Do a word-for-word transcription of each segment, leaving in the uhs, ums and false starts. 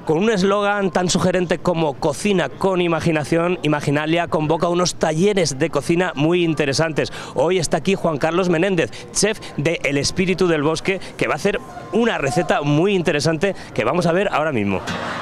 Con un eslogan tan sugerente como Cocina con Imaginación, Imaginalia convoca unos talleres de cocina muy interesantes. Hoy está aquí Juan Carlos Menéndez, chef de El Espíritu del Bosque, que va a hacer una receta muy interesante que vamos a ver ahora mismo.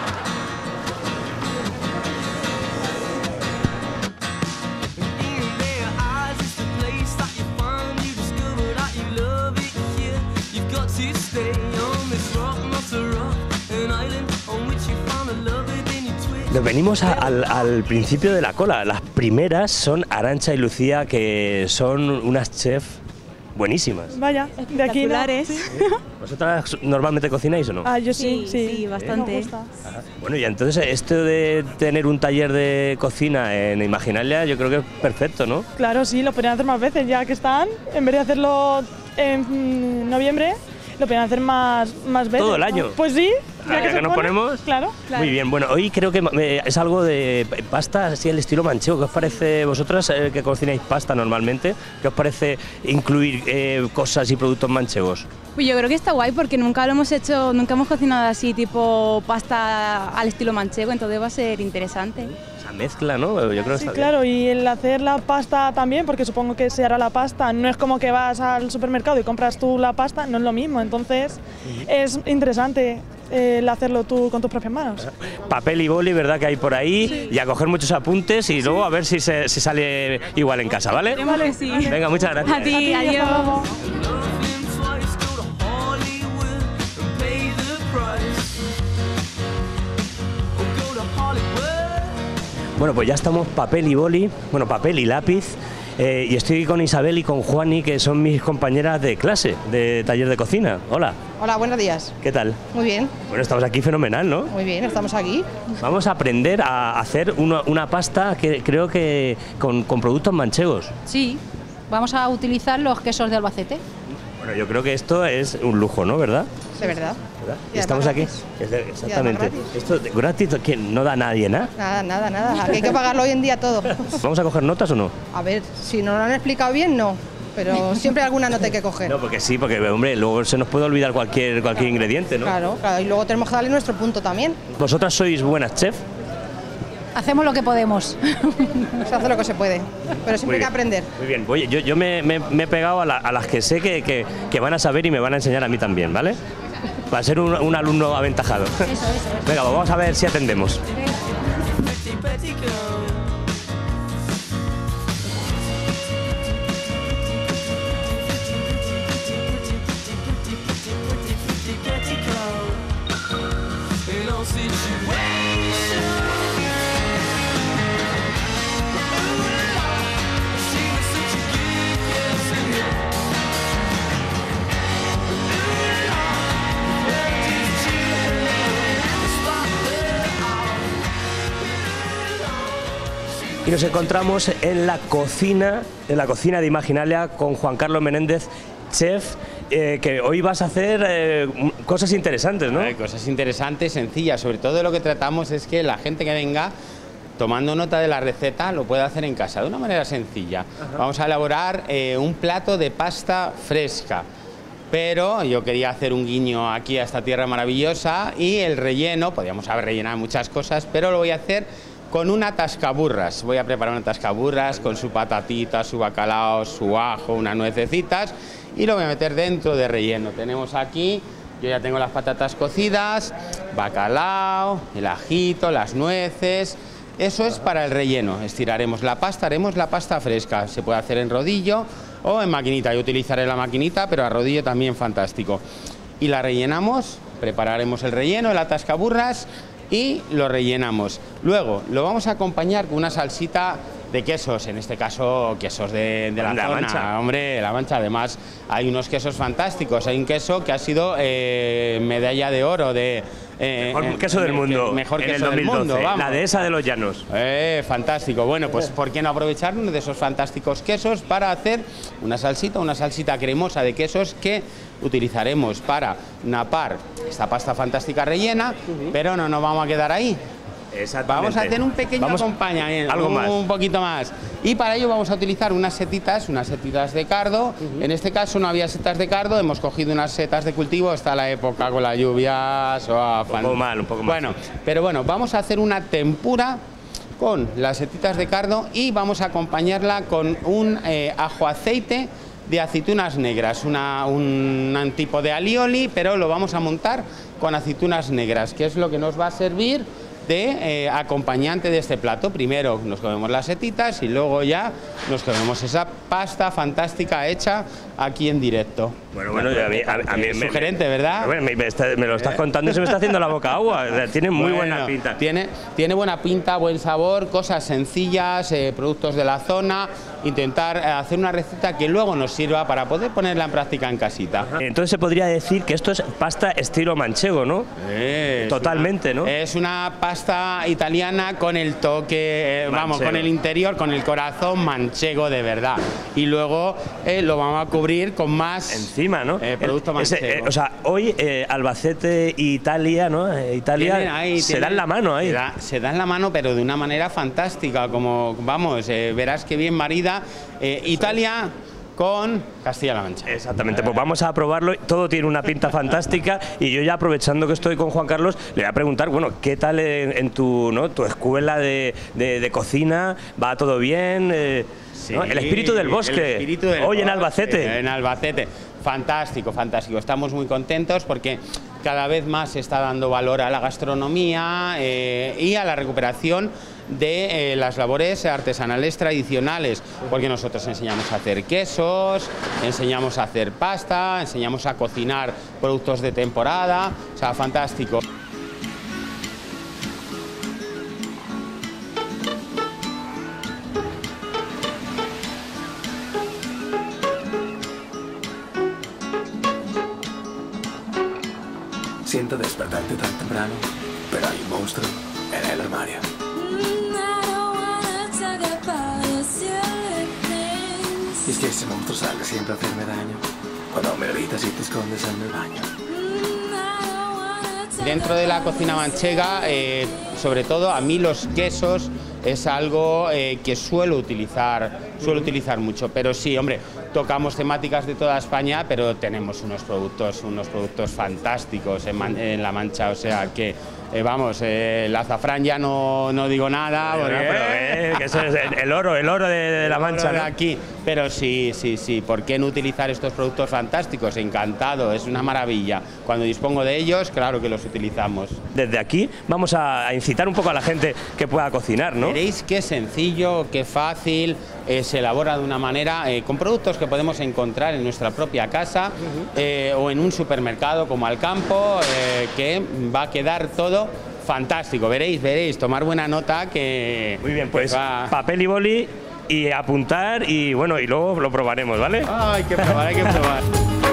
Nos venimos a, al, al principio de la cola. Las primeras son Arantxa y Lucía, que son unas chefs buenísimas. Vaya, de aquí no. ¿Sí? ¿Vosotras normalmente cocináis o no? Ah, yo sí, Sí, sí, sí, bastante. Me gusta. Ajá. Bueno, y entonces esto de tener un taller de cocina en Imaginalia yo creo que es perfecto, ¿no? Claro, sí, lo podrían hacer más veces, ya que están, en vez de hacerlo en noviembre, lo podrían hacer más, más veces. ¿Todo el año? Pues sí, ya, Ah, que, ya se que nos pone, ponemos. Claro. Muy bien, bueno, hoy creo que eh, es algo de pasta así al estilo manchego. ¿Qué os parece vosotras eh, que cocináis pasta normalmente? ¿Qué os parece incluir eh, cosas y productos manchegos? Pues yo creo que está guay porque nunca lo hemos hecho, nunca hemos cocinado así tipo pasta al estilo manchego, entonces va a ser interesante. Esa mezcla, ¿no? Yo creo que Sí, está claro, bien. y el hacer la pasta también, porque supongo que se hará la pasta, no es como que vas al supermercado y compras tú la pasta, no es lo mismo, entonces uh-huh. es interesante eh, el hacerlo tú con tus propias manos. Papel y boli, ¿verdad? Que hay por ahí, sí. Y a coger muchos apuntes y sí. Luego a ver si, se, si sale igual en casa, ¿vale? Vale, sí. Venga, muchas gracias. A ti, A ti, adiós. Bueno, pues ya estamos papel y boli, bueno, papel y lápiz, eh, y estoy con Isabel y con Juani, que son mis compañeras de clase, de taller de cocina. Hola. Hola, buenos días. ¿Qué tal? Muy bien. Bueno, estamos aquí fenomenal, ¿no? Muy bien, estamos aquí. Vamos a aprender a hacer una, una pasta que creo que con, con productos manchegos. Sí, vamos a utilizar los quesos de Albacete. Bueno, yo creo que esto es un lujo, ¿no? ¿Verdad? De verdad. ¿Verdad? Y Estamos aquí. gratis. Exactamente. gratis. Esto de gratis, que no da nadie, ¿no? Nada, nada, nada. Aquí hay que pagarlo hoy en día todo. ¿Vamos a coger notas o no? A ver, si no lo han explicado bien, no. Pero siempre alguna nota hay que coger. No, porque sí, porque, hombre, luego se nos puede olvidar cualquier, cualquier claro. ingrediente, ¿no? Claro, claro. Y luego tenemos que darle nuestro punto también. ¿Vosotras sois buenas chef? Hacemos lo que podemos. Se hace lo que se puede, pero siempre hay que aprender. Muy bien, oye, yo, yo me, me, me he pegado a, la, a las que sé que, que, que van a saber y me van a enseñar a mí también, ¿vale? Para ser un, un alumno aventajado. Eso, eso, eso. Venga, pues vamos a ver si atendemos. Y nos encontramos en la cocina, en la cocina de Imaginalia con Juan Carlos Menéndez, chef, eh, que hoy vas a hacer eh, cosas interesantes, ¿no? Hay cosas interesantes, sencillas. Sobre todo lo que tratamos es que la gente que venga, tomando nota de la receta, lo pueda hacer en casa de una manera sencilla. Ajá. Vamos a elaborar eh, un plato de pasta fresca. Pero yo quería hacer un guiño aquí a esta tierra maravillosa y el relleno, podríamos haber rellenado muchas cosas, pero lo voy a hacer con una tascaburras. Voy a preparar una tascaburras con su patatita, su bacalao, su ajo, unas nuececitas y lo voy a meter dentro de relleno. Tenemos aquí, yo ya tengo las patatas cocidas, bacalao, el ajito, las nueces. Eso es para el relleno. Estiraremos la pasta, haremos la pasta fresca. Se puede hacer en rodillo o en maquinita. Yo utilizaré la maquinita, pero a rodillo también fantástico. Y la rellenamos, prepararemos el relleno, la tascaburras y lo rellenamos. Luego lo vamos a acompañar con una salsita de quesos, en este caso quesos de, de la, la zona, Mancha. Hombre, la Mancha. Además hay unos quesos fantásticos. Hay un queso que ha sido eh, medalla de oro de eh, mejor queso del mundo, que, mejor en queso el dos mil doce, del mundo, vamos. La dehesa de los Llanos. Eh, fantástico. Bueno, pues ¿por qué no aprovechar uno de esos fantásticos quesos para hacer una salsita, una salsita cremosa de quesos que utilizaremos para napar esta pasta fantástica rellena, uh-huh. Pero no nos vamos a quedar ahí. Vamos a hacer un pequeño vamos, acompañamiento, algo un, más. un poquito más. Y para ello vamos a utilizar unas setitas, unas setitas de cardo. Uh-huh. En este caso no había setas de cardo, hemos cogido unas setas de cultivo, está la época con las lluvias. Oh, un poco mal, un poco mal. Bueno, pero bueno, vamos a hacer una tempura con las setitas de cardo y vamos a acompañarla con un eh, ajo aceite de aceitunas negras, una, un, un tipo de alioli, pero lo vamos a montar con aceitunas negras, que es lo que nos va a servir de eh, acompañante de este plato. Primero nos comemos las setitas y luego ya nos comemos esa pasta fantástica hecha aquí en directo. Bueno, bueno, a mí, a, a mí me, sugerente, ¿verdad? Me, me, está, me lo estás contando y se me está haciendo la boca agua. Tiene muy bueno, buena pinta. Tiene, tiene buena pinta, buen sabor, cosas sencillas, eh, productos de la zona. Intentar hacer una receta que luego nos sirva para poder ponerla en práctica en casita. Entonces se podría decir que esto es pasta estilo manchego, ¿no? Es Totalmente, una, ¿no? Es una pasta italiana con el toque, eh, vamos, con el interior, con el corazón manchego de verdad. Y luego eh, lo vamos a cubrir con más encima, ¿no? Eh, producto manchego. Ese, eh, o sea, hoy eh, Albacete e Italia, ¿no? Eh, Italia ahí, se dan la mano ahí. Se, da, se dan la mano, pero de una manera fantástica, como, vamos, eh, verás que bien marida. Eh, Italia con Castilla-La Mancha. Exactamente, pues vamos a probarlo, todo tiene una pinta fantástica y yo ya aprovechando que estoy con Juan Carlos, le voy a preguntar, bueno, ¿qué tal en, en tu, ¿no? tu escuela de, de, de cocina? ¿Va todo bien? Eh, sí, ¿no? El espíritu del bosque, el espíritu del hoy bosque, en Albacete. En Albacete, fantástico, fantástico, estamos muy contentos porque cada vez más se está dando valor a la gastronomía eh, y a la recuperación de eh, las labores artesanales tradicionales, porque nosotros enseñamos a hacer quesos, enseñamos a hacer pasta, enseñamos a cocinar productos de temporada, o sea, fantástico. Siento despertarte tan temprano, pero hay un monstruo en el armario. Y es que ese monstruo sale siempre a hacerme daño, cuando me gritas y te escondes en el baño. Dentro de la cocina manchega, eh, sobre todo a mí los quesos es algo eh, que suelo utilizar, suelo utilizar mucho, pero sí, hombre, tocamos temáticas de toda España, pero tenemos unos productos, unos productos fantásticos en, Man en La Mancha, o sea que eh, vamos, eh, el azafrán ya no, no digo nada, bueno, porque, pero, eh, que eso es el oro, el oro de, de La Mancha, de ¿no? Aquí, pero sí, sí, sí, ¿por qué no utilizar estos productos fantásticos? Encantado, es una maravilla. Cuando dispongo de ellos, claro que los utilizamos. Desde aquí vamos a incitar un poco a la gente que pueda cocinar, ¿no? Veréis qué sencillo, qué fácil, eh, se elabora de una manera eh, con productos que podemos encontrar en nuestra propia casa uh-huh. eh, o en un supermercado como Alcampo, eh, que va a quedar todo fantástico. Veréis, veréis, tomar buena nota que... Muy bien, pues va... papel y boli y apuntar y bueno, y luego lo probaremos, ¿vale? Ah, hay que probar, hay que probar.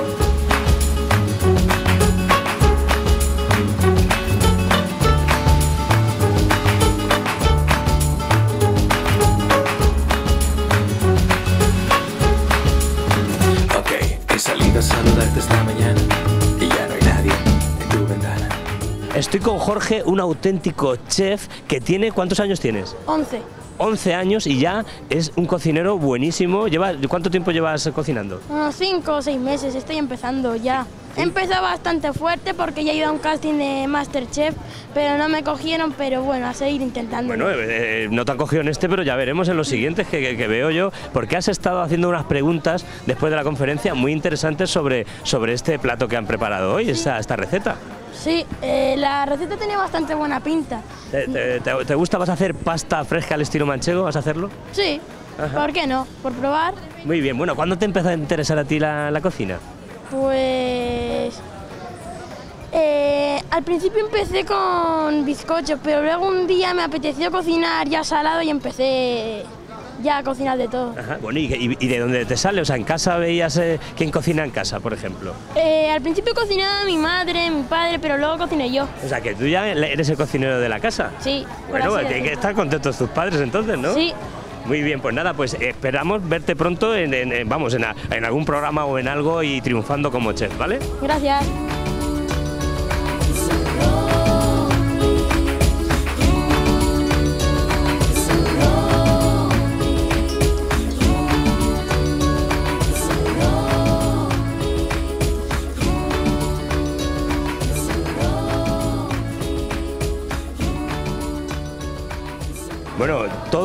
A saludarte esta mañana y ya no hay nadie en tu ventana. Estoy con Jorge, un auténtico chef que tiene... ¿Cuántos años tienes? once. once años y ya es un cocinero buenísimo. ¿Lleva, ¿Cuánto tiempo llevas cocinando? Unos cinco o seis meses, estoy empezando ya. He empezado bastante fuerte porque ya he ido a un casting de Masterchef, pero no me cogieron, pero bueno, a seguir intentando. Bueno, eh, no te han cogido en este, pero ya veremos en los siguientes que, que, que veo yo, porque has estado haciendo unas preguntas después de la conferencia muy interesantes sobre, sobre este plato que han preparado hoy, sí. esta, esta receta. Sí, eh, la receta tenía bastante buena pinta. ¿Te, te, te, ¿Te gusta? ¿Vas a hacer pasta fresca al estilo manchego? ¿Vas a hacerlo? Sí, ajá. ¿Por qué no? ¿Por probar? Muy bien, bueno, ¿cuándo te empezó a interesar a ti la, la cocina? Pues... Eh, al principio empecé con bizcochos, pero luego un día me apeteció cocinar ya salado y empecé ya a cocinar de todo. Ajá. Bueno, ¿y, y de dónde te sale? O sea, ¿en casa veías eh, quién cocina en casa, por ejemplo? Eh, al principio cocinaba mi madre, mi padre, pero luego cociné yo. O sea, que tú ya eres el cocinero de la casa. Sí. Bueno, pues tienen que estar contentos tus padres entonces, ¿no? Sí. Muy bien, pues nada, pues esperamos verte pronto en, en, en vamos, en, en algún programa o en algo y triunfando como chef, ¿vale? Gracias.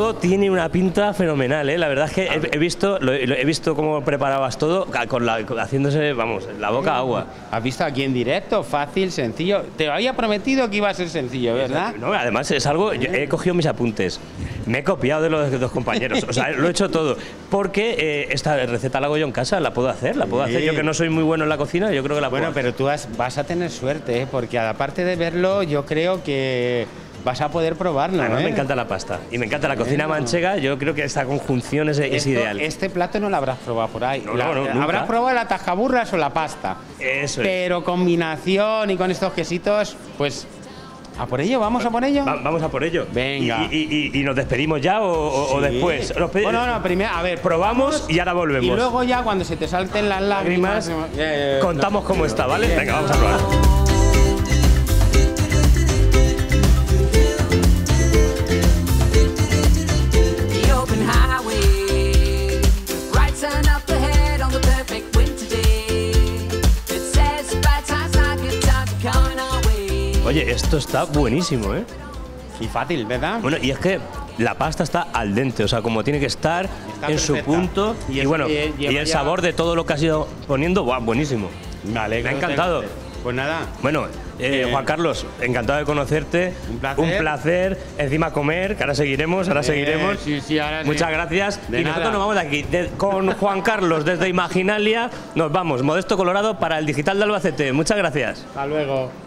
todo tiene una pinta fenomenal, ¿eh? La verdad es que he, he visto lo, lo- he visto cómo preparabas todo, con la, con- haciéndose, vamos, la boca agua. ¿Has visto aquí en directo? Fácil, sencillo. Te había prometido que iba a ser sencillo, ¿verdad? No, además es algo, yo he cogido mis apuntes, me he copiado de los dos compañeros, o sea, lo he hecho todo, porque eh, esta receta la hago yo en casa, la puedo hacer, la puedo Sí. hacer, yo que no soy muy bueno en la cocina, yo creo que la Bueno, puedo hacer. pero tú has- vas a tener suerte, ¿eh? Porque aparte de verlo, yo creo que vas a poder probarlo. Además ¿eh? me encanta la pasta y me encanta la cocina Bueno. manchega, yo creo que esta conjunción es, es Esto- ideal. Este plato no lo habrás probado por ahí. No, La- no, no, nunca. habrás probado la tajaburras o la pasta. Eso es. Pero combinación y con estos quesitos, pues a por ello, vamos a por ello. Va- vamos a por ello. Venga. ¿Y, y- y- y nos despedimos ya o, o- o Sí. después? Nos pedi- Bueno, no, primero, a ver, probamos y ahora volvemos. Y luego ya cuando se te salten las lágrimas, Lágrimas, eh, contamos no. cómo está, ¿vale? Venga, vamos a probar. The open highway, right turn up ahead on the perfect winter day. It says bad times not good times are coming our way. Oye, esto está buenísimo, ¿eh? Y fácil, ¿verdad? Bueno, y es que la pasta está al dente, o sea, como tiene que estar Está en su perfecta. punto. Y Y, es- bueno, y- y, lleva el ya- sabor de todo lo que has ido poniendo, ¡buah, buenísimo! Me alegro. Me ha encantado. Pues nada. Bueno, eh, Bien. Juan Carlos, encantado de conocerte. Un placer. Un placer. Encima comer, que ahora seguiremos, ahora Eh, seguiremos. sí, sí, ahora sí. Muchas gracias. De y nosotros nada. nos vamos de aquí. De- con Juan Carlos desde Imaginalia nos vamos. Modesto Colorado para el Digital de Albacete. Muchas gracias. Hasta luego.